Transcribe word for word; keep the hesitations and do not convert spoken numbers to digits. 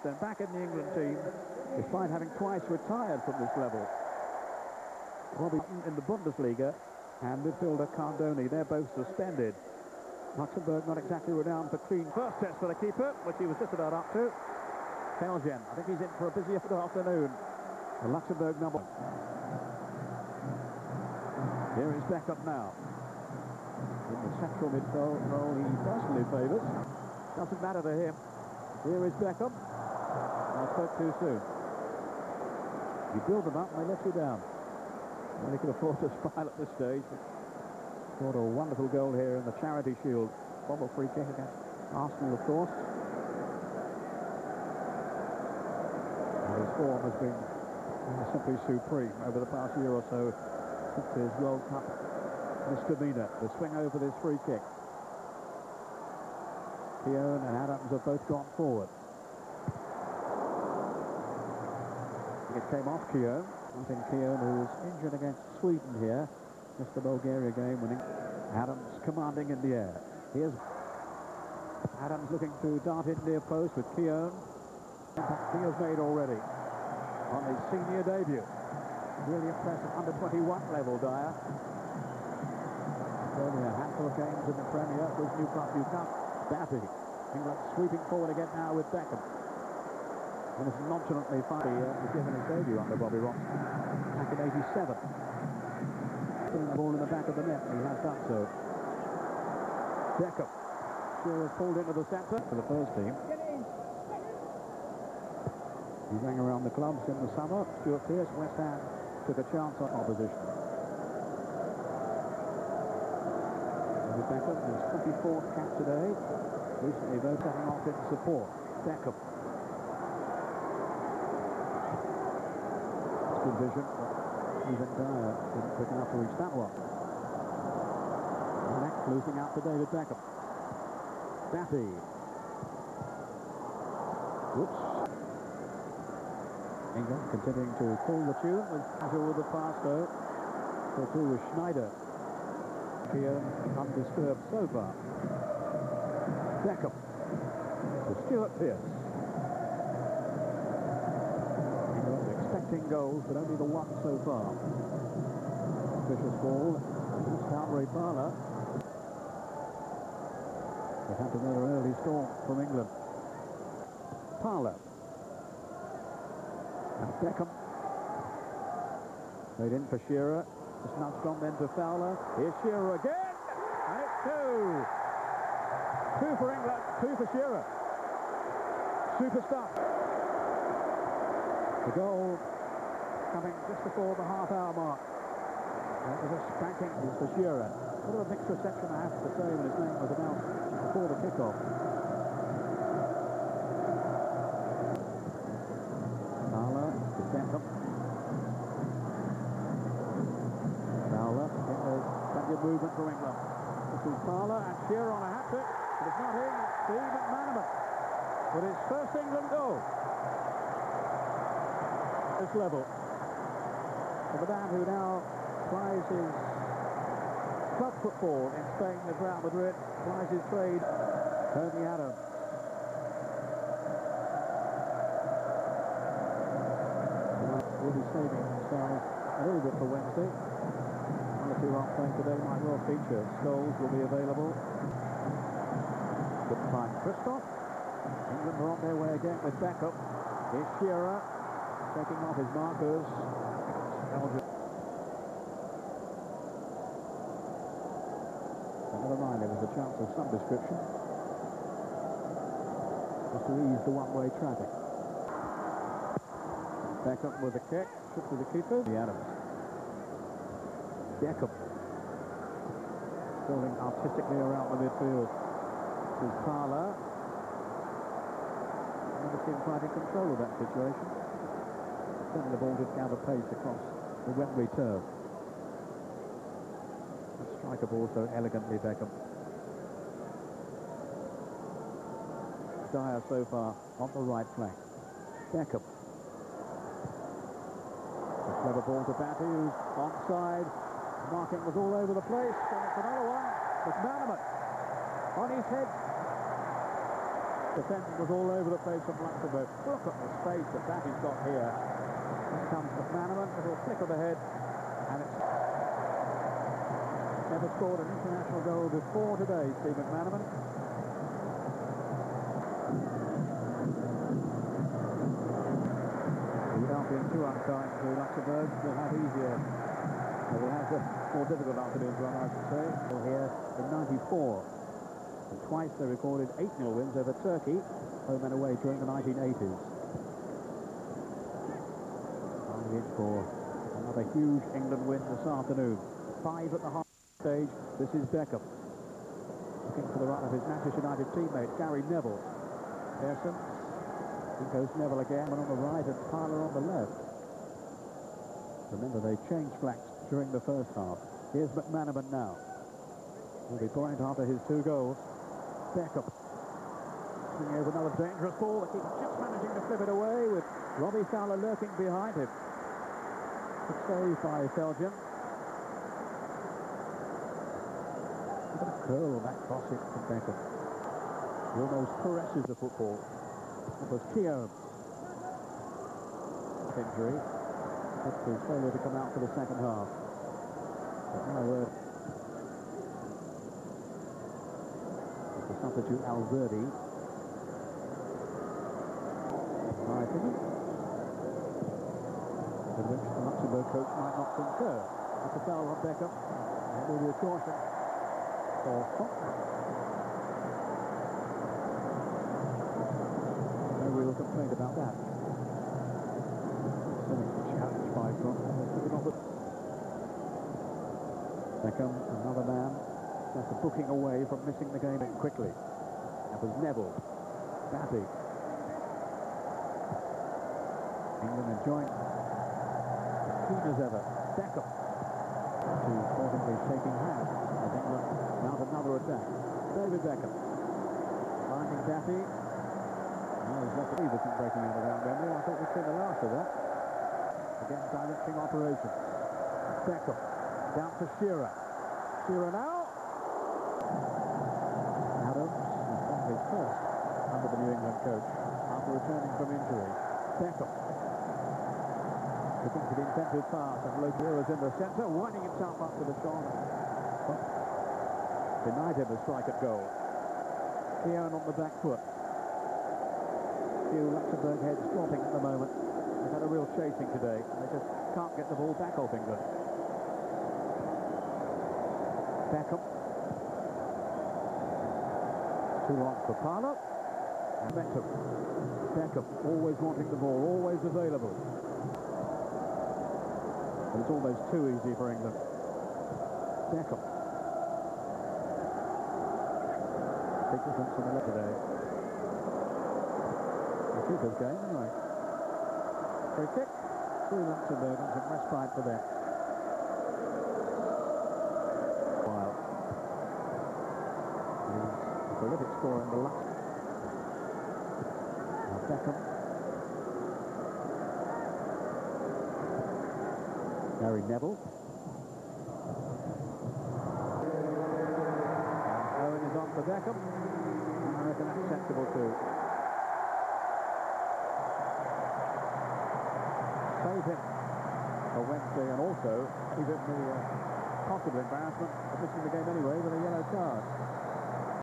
Then back in the England team, despite having twice retired from this level. Robbie in the Bundesliga and midfielder Cardoni, they're both suspended. Luxembourg not exactly renowned for clean first test for the keeper, which he was just about up to. Felgen, I think he's in for a busy afternoon. The Luxembourg number. Here is Beckham now. In the central midfield role he personally favours. Doesn't matter to him. Here is Beckham. I spoke too soon. You build them up and they let you down. Well, he could afford to smile at this stage. Scored a wonderful goal here in the Charity Shield. Bobble free kick against Arsenal, of course. And his form has been uh, simply supreme over the past year or so since his World Cup misdemeanor. The swing over this free kick. Keown and Adams have both gone forward. It came off Keown. I think Keown, who was injured against Sweden here, just the Bulgaria game, winning. Adams commanding in the air. Here's Adams looking to dart in near post with Keown. Impact he has made already on his senior debut. Really impressive under twenty-one level, Dyer. Only a handful of games in the Premier with New Cup, New Cup. Batty. England sweeping forward again now with Beckham. And it's nonchalantly fine. He uh, was given his debut under Bobby Robson back in eighty-seven. Putting the ball in the back of the net, and he has done so. Beckham. Shearer's pulled into the centre for the first team. He rang around the clubs in the summer. Stuart Pearce, West Ham, took a chance on opposition. And Beckham, his twenty-fourth cap today. Recently, though, setting off in support. Beckham. Good vision, but even Dyer didn't pick enough to reach that one. Next, losing out to David Beckham. Batty. Whoops. England continuing to pull the tune with casual with the pass, though. So too with Schneider. Keown undisturbed so far. Beckham. To Stuart Pearce. Goals, but only the one so far. Vicious ball. It's out Ray Parlour. They had another early storm from England. Parlour. And Beckham. Made in for Shearer. Just nudged on then to Fowler. Here's Shearer again. And it's two. Two for England, two for Shearer. Super stuff. The goal coming just before the half-hour mark. That was a spanking for Shearer. A bit of a mixed reception, I have to say, when his name was announced before the kickoff. Fowler to Beckham. Fowler, there's plenty of movement from England. This is Fowler and Shearer on a hat-trick, but it's not him, it's Steve McManaman. But his first England goal. This level. The man who now plies his club football in Spain with Real Madrid, plies his trade, Tony Adams. Will be saving themselves a little bit for Wednesday. One or two aren't playing today, might well feature. Scholes will be available. Couldn't find Christoph. England are on their way again with Beckham. Here's Shearer taking off his markers. Never mind, there was a chance of some description. Just to ease the one-way traffic. Beckham with a kick, shoot to the keeper. The Adams. Beckham. Going artistically around the midfield. This is Parlour. Never seemed quite in control of that situation. Certainly the ball did gather pace across the Wembley turf. A striker ball so elegantly, Beckham. Dyer so far on the right flank. Beckham. A clever ball to Batty, who's onside. Marking was all over the place, and it's another one. McManaman on his head. Defending was all over the place from Luxembourg. Look at the space that Batty's got here. Here comes McManaman, a little flick of the head, and it's never scored an international goal before today, Steve McManaman. Without being too unkind to Luxembourg, will have easier, or will have a more difficult afternoon run, I should say. Here in ninety-four. And twice they recorded eight nil wins over Turkey, home and away during the nineteen eighties. Target for another huge England win this afternoon. Five at the half stage. This is Beckham. Looking for the run of his Manchester United teammate, Gary Neville. Pearson. Here goes Neville again, one on the right and Parler on the left. Remember, they changed flanks during the first half. Here's McManaman now. Will be buoyant after his two goals. Beckham. Swinging over another dangerous ball. The keeper just managing to flip it away with Robbie Fowler lurking behind him. Good save by Belgium. Look at the curl on that crossing from Beckham. He almost caresses the football. That was Keown. Injury. That's his failure to come out for the second half. But now uh, the substitute Alverdi. My opinion. In which the Luxembourg coach might not concur. That's a foul on Beckham. That will be a caution for Fox. No real complaint about that. Challenged by Fox. Beckham, another man. That's a booking away from missing the game quickly. That was Neville. Batty. England enjoying as keen as ever. Beckham. To sportingly shaking hands as England mount another attack. David Beckham. Finding Batty. Now he's left the Everton breaking out around memory. I thought we'd seen the last of that. Again, directing operations. Beckham. Down to Shearer. Shearer now. Adams has got his first under the New England coach after returning from injury. Beckham. Looking for the intended pass, and Lodeira's in the centre, winding himself up with a shot. Denied him a strike at goal. Keown on the back foot. Few Luxembourg heads dropping at the moment. They've had a real chasing today. They just can't get the ball back off England. Beckham. Too long for Parler. And Beckham. Beckham always wanting the ball, always available. But it's almost too easy for England. Beckham. Big difference in the leg today. The keeper's game anyway. Free kick. Through Luxembourg and some respite for them. While he's a prolific scorer in the Lux. Now Beckham. Gary Neville. And Owen is on for Beckham. I reckon that's sensible too. Save him for Wednesday, and also even the uh, possible embarrassment of missing the game anyway with a yellow card.